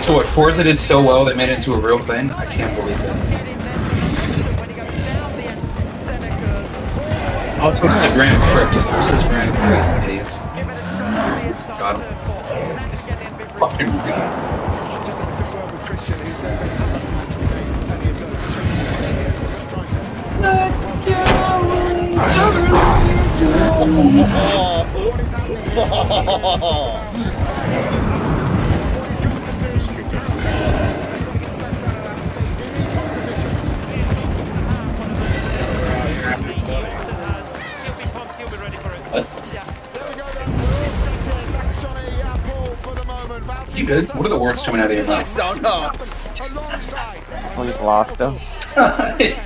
So what, Forza did so well they made it into a real thing? I can't believe that. Oh, it's supposed to be Grand Prix. Who says Grand Prix? Idiots. God. Fucking You good? What are the words coming out of your mouth? I don't know. We've lost him.